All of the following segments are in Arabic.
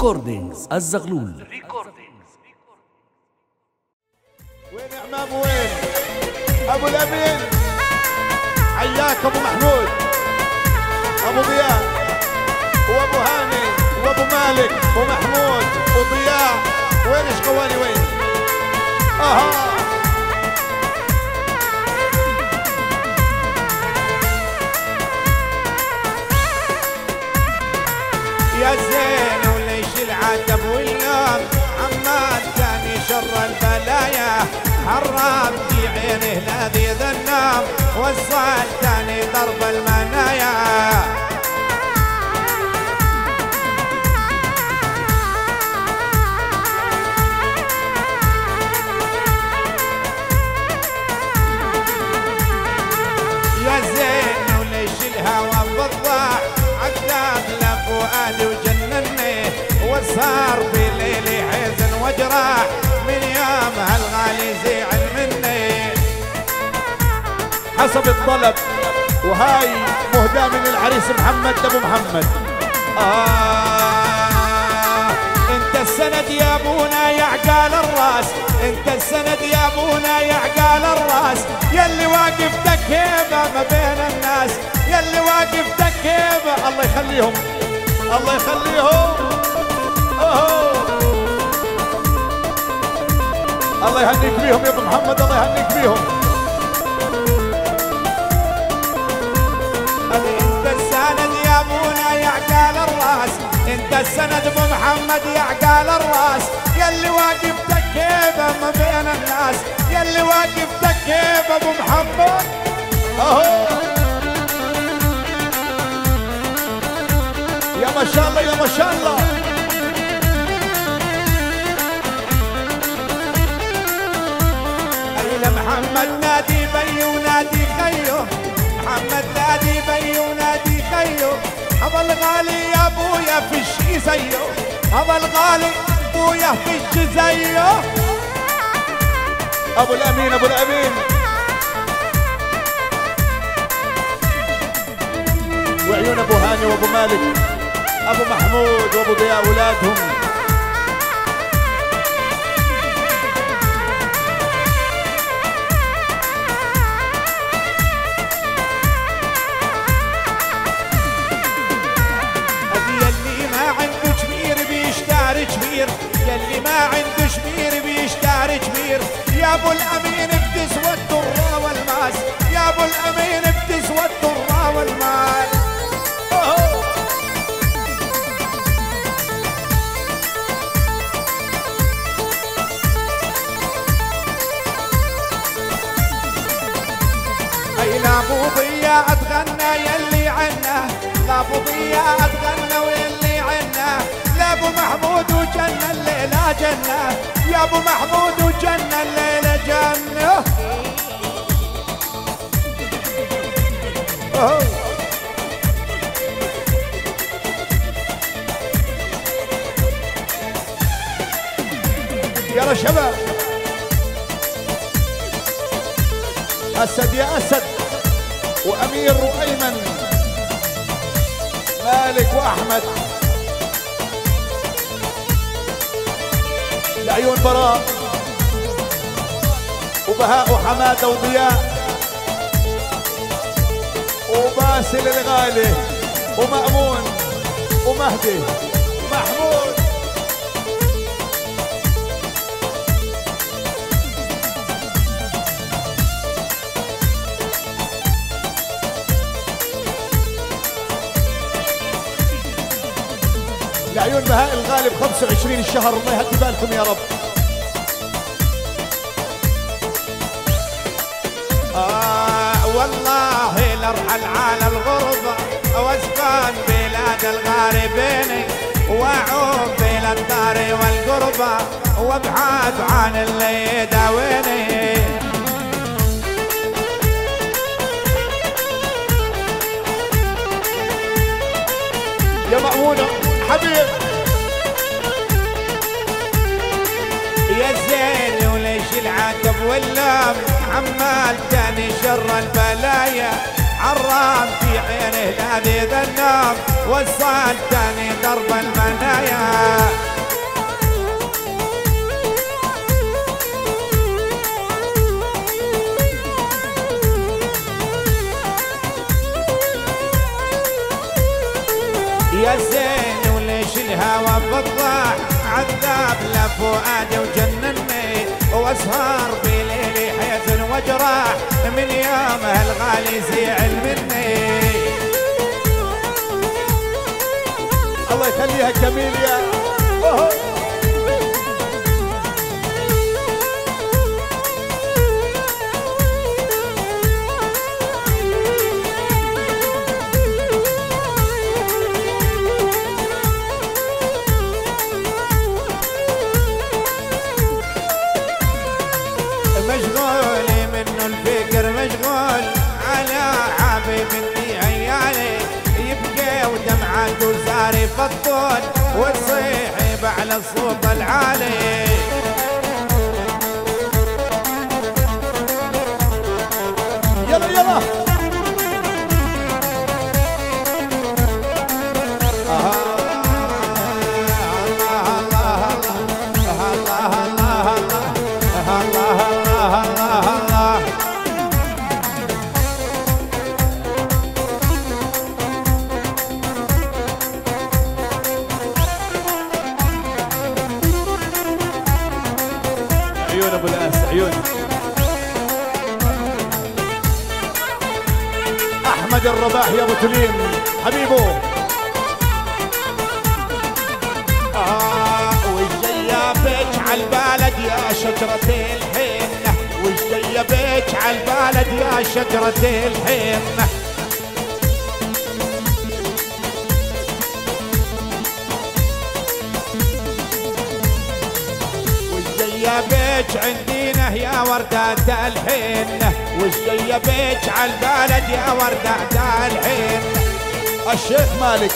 ريكوردينجز الزغلول. وين عمام وين؟ ابو الامين حياك ابو محمود، ابو ضياء وابو هاني وابو مالك ومحمود وضياء. وين شقواني وين؟ اها يا زين وليش العتب واللوم عمال ثاني شر البلايا، حرام في عينه لذيذ النوم وصل ثاني ضرب المنايا. يا زين وليش الهوى بالضاع عذاب لفؤادي وجنني، وصار في ليلي حزن وجراح من يوم هالغالي زعل مني. حسب الطلب وهاي مهداة من العريس محمد ابو محمد. انت السند يا ابونا يا عقال الراس، انت السند يا ابونا يا عقال الراس، يلي واقف تكيبه ما بين الناس، يلي واقف تكيبه. الله يخليهم الله يخليهم. الله يهنيك بيهم يا ابو محمد، الله يهنيك بيهم. انت السند يا ابونا يا عقال الراس، انت السند ابو محمد يا عقال الراس، يلي واقف تكيبه ما بين الناس، يلي واقف تكيبه ابو محمد. يا ما شاء الله يا ما شاء الله. محمد نادي بي ونادي خيو، محمد نادي بي ونادي خيو، ابا الغالي يا ابويا فيش زيه، ابا الغالي ابويا فيش زيه. ابو الامين ابو الامين وعيون ابو هاني وابو مالك ابو محمود وابو ضياء اولادهم. كبير يلي ما عنده شمير بيشتري كبير، يا ابو الامين بتسوى الدره والماس، يا ابو الامين بتسوى الدره والماس. اي لا ابو ضياء اتغنى يلي عنا، لا ابو ضياء اتغنى ويلي عنا، لا ابو محمود وجنة الليلة جنة، يا ابو محمود وجنة الليلة جنة. يلا شباب اسد يا اسد وامير وايمن مالك واحمد لعيون براء وبهاء وحماده وضياء وباسل الغالي ومأمون ومهدي ومحمود. لعيون بهاء الغالي ب 25 الشهر، الله يهدي بالكم يا رب. والله لارحل على الغربة واسكن بلاد الغاربين، واعوم بين الدار والقربة وابعد عن اللي يداويني. يا مأمونة حبيب يا زين وليش العتب واللام عمال تاني شر البلايا، حرام في عينه لذيذ النوم وصل تاني ضرب المنايا. زين وليش الهوى بالضاع عذاب لفؤادي وجنني واسهر بليلي حزن وجراح من يومه الغالي زعل مني. الله يخليها جميل يا مشغول منه الفكر مشغول على حبيب اني عيالي يبكي ودمعته صار يفطون وتصيح على الصوت العالي. يلا يلا عيون ابو الاس عيون. احمد الرباح يا ابو تليم حبيبه. وش جايه بيك عالبلد يا شجرة الحنة وش جايه بيك عالبلد يا شجرة الحنة جايه بيك عندينا يا وردة الحنة وش جايه بيك عالبلد يا وردة الحنة. الشيخ مالك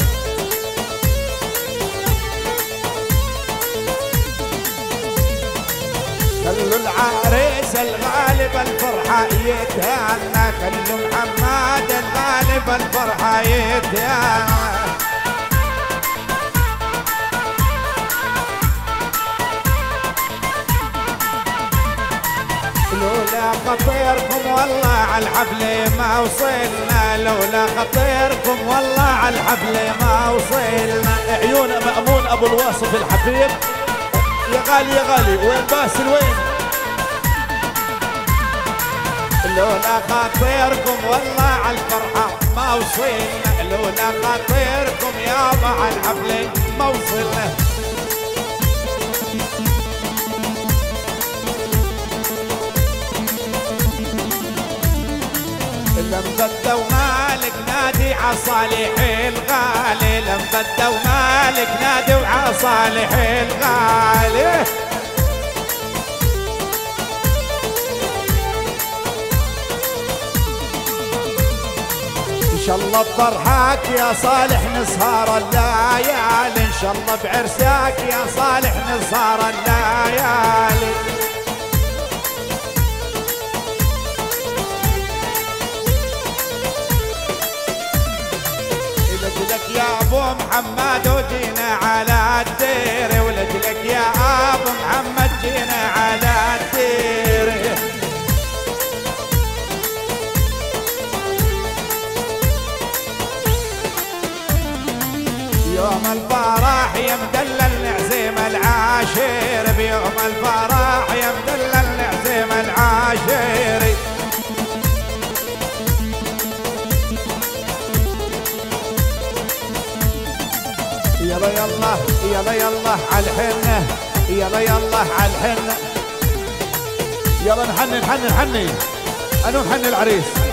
خلوا العريس الغالب الفرحة يتهنى خلوا محمد الغالب الفرحة يتهنى. لولا خطيركم والله على الحفلة ما وصلنا لولا خطيركم والله على الحفلة ما وصلنا. عيون مأمون ابو الواصف الحفيد. يا غالي يا غالي وين باسل وين؟ لولا خاطركم والله على الفرحة ما وصلنا لولا خاطركم يابا على الحفلة ما وصلنا. لم بدوا مالك نادي عصالح الغالي لم بدوا مالك نادي وعصالح الغالي. ان شاء الله بفرحك يا صالح نسهر الليالي ان شاء الله بعرسك يا صالح نسهر الليالي. ولجلك يا ابو محمد وجينا على الدير ولجلك يا ابو محمد جينا على الدير. يوم الفرح يا مدلل نعزم العاشر بيوم الفرح يا مدلل نعزم العاشر. يلا يلا يلا يلا عالحنة يلا يلا عالحنة. يلا نحن نحن نحني انا نحن العريس.